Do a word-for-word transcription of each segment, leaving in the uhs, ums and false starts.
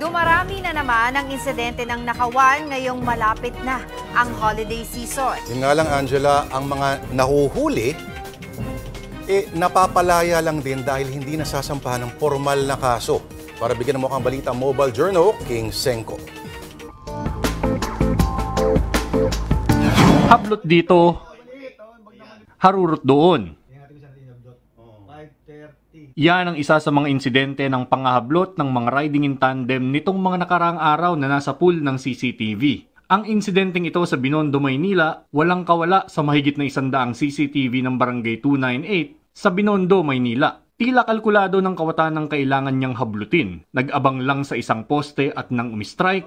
Dumarami na naman ang insidente ng nakawan ngayong malapit na ang holiday season. Yun nga lang, Angela, ang mga nahuhuli, eh, napapalaya lang din dahil hindi nasasampahan ng formal na kaso. Para bigyan mo kang balita, Mobile Journal, King Senko. Hablot dito, harurot doon. Yan ang isa sa mga insidente ng pangahablot ng mga riding in tandem nitong mga nakaraang araw na nasa pool ng C C T V. Ang insidenteng ito sa Binondo, Maynila, walang kawala sa mahigit na isandaang C C T V ng Barangay two ninety-eight sa Binondo, Maynila. Tila kalkulado ng kawatan ng kailangan niyang hablutin. Nag-abang lang sa isang poste at nang umistrike,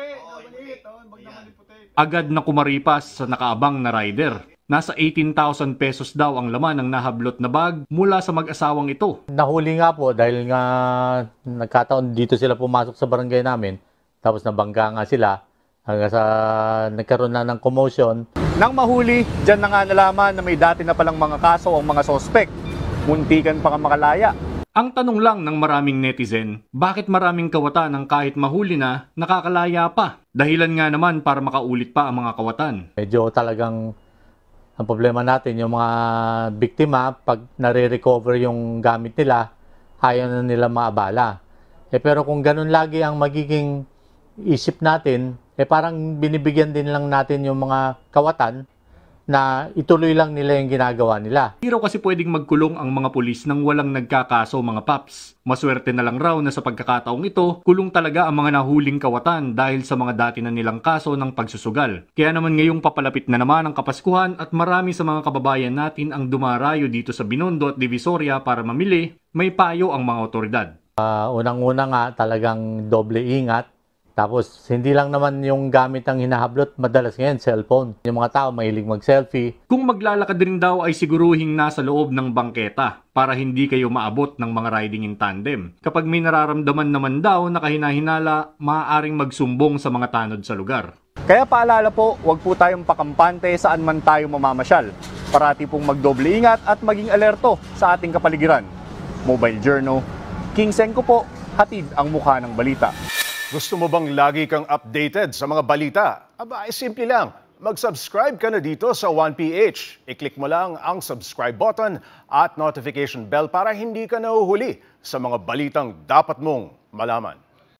agad na kumaripas sa nakaabang na rider. Nasa eighteen thousand pesos daw ang laman ng nahablot na bag mula sa mag-asawang ito. Nahuli nga po dahil nga nagkataon dito sila pumasok sa barangay namin. Tapos nabangga nga sila hanggang sa nagkaroon na ng commotion. Nang mahuli, dyan na nga nalaman na may dati na palang mga kaso ang mga sospek. Muntikan pa ka makalaya. Ang tanong lang ng maraming netizen, bakit maraming kawatan ng kahit mahuli na nakakalaya pa? Dahilan nga naman para makaulit pa ang mga kawatan. Medyo talagang ang problema natin, yung mga biktima, pag nare-recover yung gamit nila, ayaw na nila maabala. Eh, pero kung ganun lagi ang magiging isip natin, eh parang binibigyan din lang natin yung mga kawatan na ituloy lang nila yung ginagawa nila. Hindi raw kasi pwedeng magkulong ang mga pulis nang walang nagkakaso, mga paps. Maswerte na lang raw na sa pagkakataong ito, kulong talaga ang mga nahuling kawatan dahil sa mga dati na nilang kaso ng pagsusugal. Kaya naman ngayong papalapit na naman ang Kapaskuhan at marami sa mga kababayan natin ang dumarayo dito sa Binondo at Divisoria para mamili, may payo ang mga otoridad. Uh, Unang-una nga talagang doble ingat. Tapos, hindi lang naman yung gamit ang hinahablot, madalas ngayon, cellphone. Yung mga tao mahilig mag-selfie. Kung maglalakad rin daw ay siguruhing nasa loob ng bangketa para hindi kayo maabot ng mga riding in tandem. Kapag may nararamdaman naman daw na kahina-hinala, maaaring magsumbong sa mga tanod sa lugar. Kaya paalala po, huwag po tayong pakampante saan man tayo mamamasyal. Parati pong magdoble ingat at maging alerto sa ating kapaligiran. Mobile Journal, King Senko po, hatid ang mukha ng balita. Gusto mo bang lagi kang updated sa mga balita? Aba, ay simple lang. Mag-subscribe ka na dito sa one P H. I-click mo lang ang subscribe button at notification bell para hindi ka nahuhuli sa mga balitang dapat mong malaman.